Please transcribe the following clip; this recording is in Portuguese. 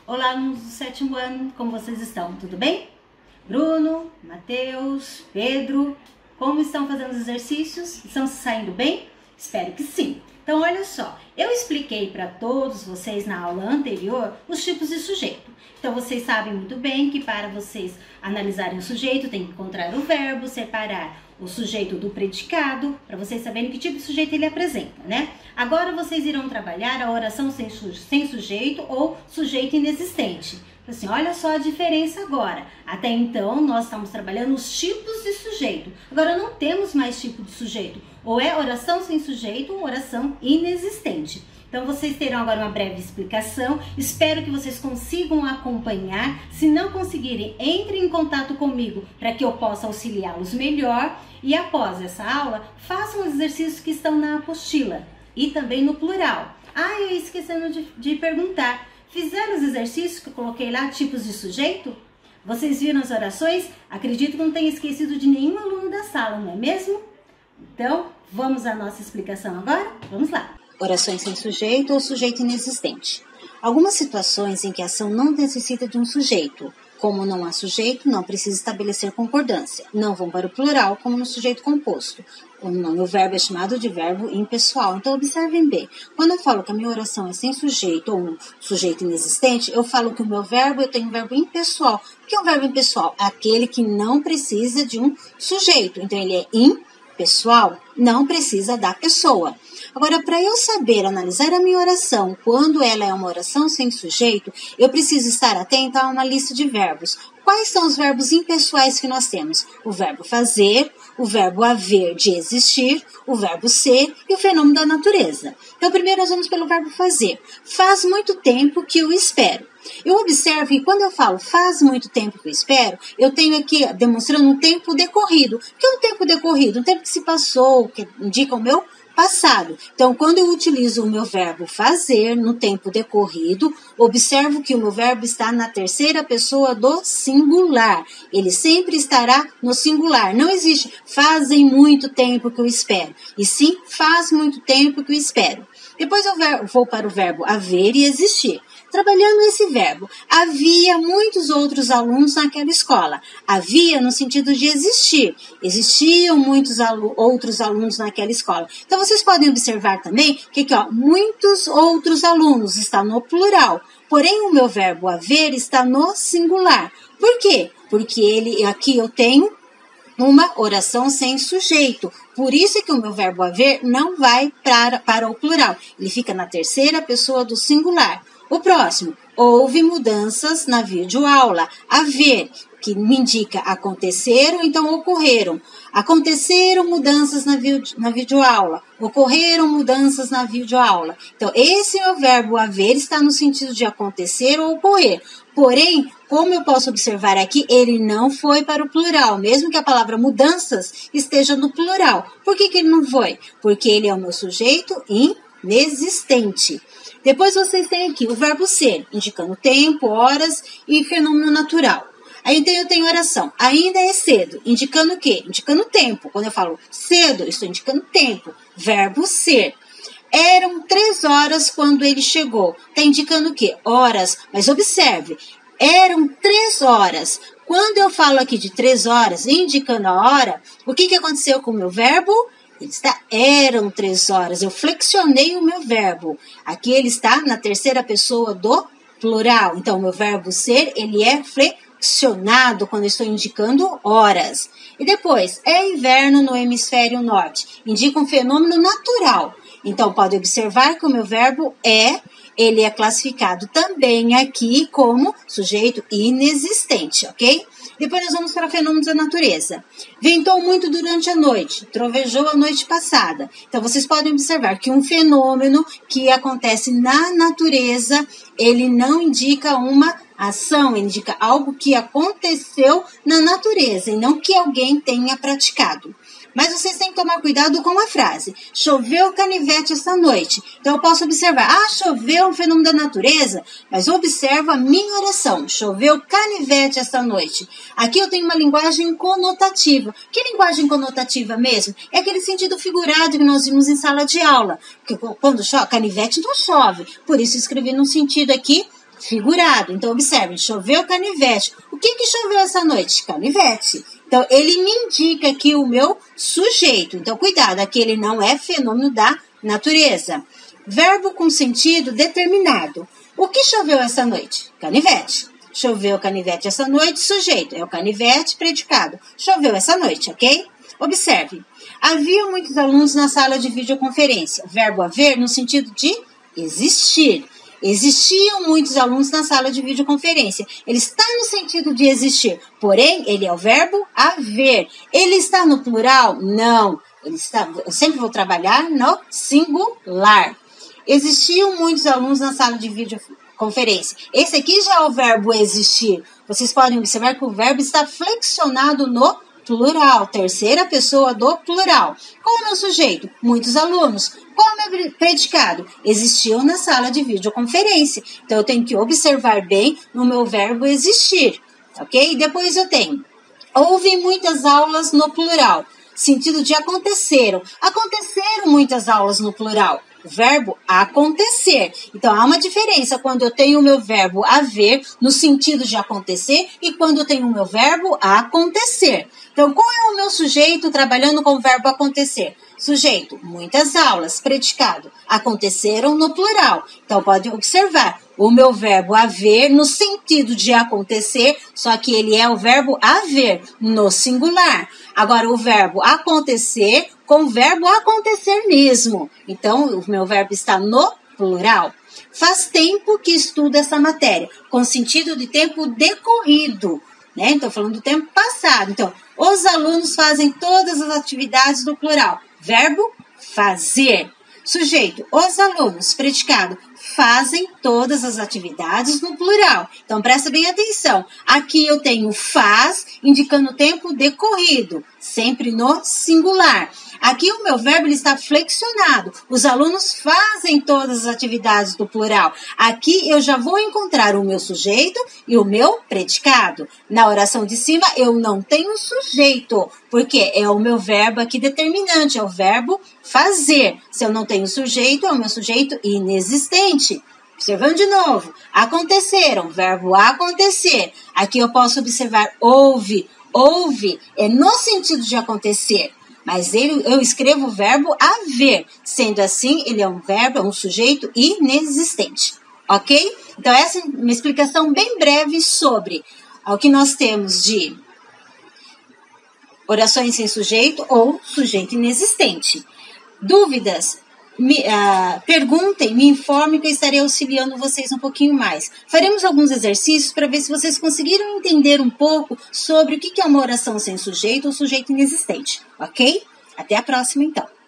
Olá, alunos do 7º ano, como vocês estão? Tudo bem? Bruno, Matheus, Pedro, como estão fazendo os exercícios? Estão se saindo bem? Espero que sim. Então, olha só, eu expliquei para todos vocês na aula anterior os tipos de sujeito. Então, vocês sabem muito bem que para vocês analisarem o sujeito, tem que encontrar o verbo, separar o sujeito do predicado, para vocês saberem que tipo de sujeito ele apresenta, né? Agora, vocês irão trabalhar a oração sem sujeito ou sujeito inexistente. Assim, olha só a diferença agora. Até então, nós estamos trabalhando os tipos de sujeito. Agora, não temos mais tipo de sujeito. Ou é oração sem sujeito ou oração inexistente. Então, vocês terão agora uma breve explicação. Espero que vocês consigam acompanhar. Se não conseguirem, entrem em contato comigo para que eu possa auxiliá-los melhor. E após essa aula, façam os exercícios que estão na apostila e também no plural. Ah, eu esquecendo de perguntar. Fizeram os exercícios que eu coloquei lá, tipos de sujeito? Vocês viram as orações? Acredito que não tenha esquecido de nenhum aluno da sala, não é mesmo? Então, vamos à nossa explicação agora? Vamos lá. Orações sem sujeito ou sujeito inexistente. Algumas situações em que a ação não necessita de um sujeito. Como não há sujeito, não precisa estabelecer concordância. Não vão para o plural, como no sujeito composto. O verbo é chamado de verbo impessoal. Então, observem bem. Quando eu falo que a minha oração é sem sujeito ou um sujeito inexistente, eu falo que o meu verbo, eu tenho um verbo impessoal. O que é um verbo impessoal? Aquele que não precisa de um sujeito. Então, ele é impessoal, não precisa da pessoa. Agora, para eu saber analisar a minha oração quando ela é uma oração sem sujeito, eu preciso estar atenta a uma lista de verbos. Quais são os verbos impessoais que nós temos? O verbo fazer, o verbo haver de existir, o verbo ser e o fenômeno da natureza. Então, primeiro nós vamos pelo verbo fazer. Faz muito tempo que eu espero. Eu observo que quando eu falo faz muito tempo que eu espero, eu tenho aqui demonstrando um tempo decorrido. O que é um tempo decorrido? Um tempo que se passou, que indica o meu passado. Então, quando eu utilizo o meu verbo fazer no tempo decorrido, observo que o meu verbo está na terceira pessoa do singular. Ele sempre estará no singular. Não existe fazem muito tempo que eu espero. E sim, faz muito tempo que eu espero. Depois eu vou para o verbo haver e existir. Trabalhando esse verbo, havia muitos outros alunos naquela escola. Havia no sentido de existir. Existiam muitos outros alunos naquela escola. Então, vocês podem observar também que aqui, muitos outros alunos está no plural. Porém, o meu verbo haver está no singular. Por quê? Porque aqui eu tenho uma oração sem sujeito. Por isso é que o meu verbo haver não vai para o plural. Ele fica na terceira pessoa do singular. O próximo, houve mudanças na videoaula. Haver, que me indica aconteceram, então ocorreram. Aconteceram mudanças na videoaula. Ocorreram mudanças na videoaula. Então, esse meu verbo haver está no sentido de acontecer ou ocorrer. Porém, como eu posso observar aqui, ele não foi para o plural, mesmo que a palavra mudanças esteja no plural. Por que ele não foi? Porque ele é o meu sujeito inexistente. Depois vocês têm aqui o verbo ser, indicando tempo, horas e fenômeno natural. Aí eu tenho oração. Ainda é cedo, indicando o quê? Indicando tempo. Quando eu falo cedo, eu estou indicando tempo. Verbo ser. Eram 3 horas quando ele chegou. Está indicando o quê? Horas. Mas observe, eram 3 horas. Quando eu falo aqui de 3 horas, indicando a hora, o que aconteceu com o meu verbo? Eram 3 horas. Eu flexionei o meu verbo. Aqui ele está na terceira pessoa do plural. Então, o meu verbo ser, ele é flexionado quando eu estou indicando horas. E depois, é inverno no hemisfério norte. Indica um fenômeno natural. Então, pode observar que o meu verbo ele é classificado também aqui como sujeito inexistente, ok? Depois nós vamos para fenômenos da natureza. Ventou muito durante a noite, trovejou a noite passada. Então, vocês podem observar que um fenômeno que acontece na natureza, ele não indica uma ação, ele indica algo que aconteceu na natureza e não que alguém tenha praticado. Mas vocês têm que tomar cuidado com a frase. Choveu canivete esta noite. Então, eu posso observar. Choveu um fenômeno da natureza. Mas observa a minha oração. Choveu canivete esta noite. Aqui eu tenho uma linguagem conotativa. Que linguagem conotativa mesmo? É aquele sentido figurado que nós vimos em sala de aula. Porque quando chove, canivete não chove. Por isso, escrevi num sentido aqui figurado. Então, observe, choveu canivete. O que choveu essa noite? Canivete. Então, ele me indica aqui o meu sujeito. Então, cuidado, aqui ele não é fenômeno da natureza. Verbo com sentido determinado. O que choveu essa noite? Canivete. Choveu canivete essa noite, sujeito. É o canivete, predicado. Choveu essa noite, ok? Observe. Havia muitos alunos na sala de videoconferência. Verbo haver no sentido de existir. Existiam muitos alunos na sala de videoconferência. Ele está no sentido de existir, porém, ele é o verbo haver. Ele está no plural? Não. Eu sempre vou trabalhar no singular. Existiam muitos alunos na sala de videoconferência. Esse aqui já é o verbo existir. Vocês podem observar que o verbo está flexionado no plural, terceira pessoa do plural. Qual é o meu sujeito? Muitos alunos. Qual é o meu predicado? Existiam na sala de videoconferência. Então, eu tenho que observar bem no meu verbo existir, ok? Depois eu tenho, houve muitas aulas no plural, sentido de aconteceram. Aconteceram muitas aulas no plural. Verbo acontecer. Então, há uma diferença quando eu tenho o meu verbo haver no sentido de acontecer e quando eu tenho o meu verbo acontecer. Então, qual é o meu sujeito trabalhando com o verbo acontecer? Sujeito, muitas aulas. Predicado, aconteceram no plural. Então, pode observar, o meu verbo haver no sentido de acontecer, só que ele é o verbo haver no singular. Agora, o verbo acontecer com o verbo acontecer mesmo. Então, o meu verbo está no plural. Faz tempo que estudo essa matéria, com sentido de tempo decorrido, né? Então, falando do tempo passado. Então, os alunos fazem todas as atividades no plural. Verbo fazer. Sujeito, os alunos. Predicado, fazem todas as atividades no plural. Então, presta bem atenção. Aqui eu tenho faz, indicando o tempo decorrido, sempre no singular. Aqui o meu verbo ele está flexionado. Os alunos fazem todas as atividades do plural. Aqui eu já vou encontrar o meu sujeito e o meu predicado. Na oração de cima eu não tenho sujeito, porque é o meu verbo aqui determinante, é o verbo fazer. Se eu não tenho sujeito, é o meu sujeito inexistente. Observando de novo, aconteceram, verbo acontecer. Aqui eu posso observar houve. Houve é no sentido de acontecer. Mas eu escrevo o verbo haver. Sendo assim, ele é um verbo, é um sujeito inexistente. Ok? Então, essa é uma explicação bem breve sobre o que nós temos de orações sem sujeito ou sujeito inexistente. Dúvidas? Perguntem, me informem que eu estarei auxiliando vocês um pouquinho mais. Faremos alguns exercícios para ver se vocês conseguiram entender um pouco sobre o que é uma oração sem sujeito ou sujeito inexistente, ok? Até a próxima, então.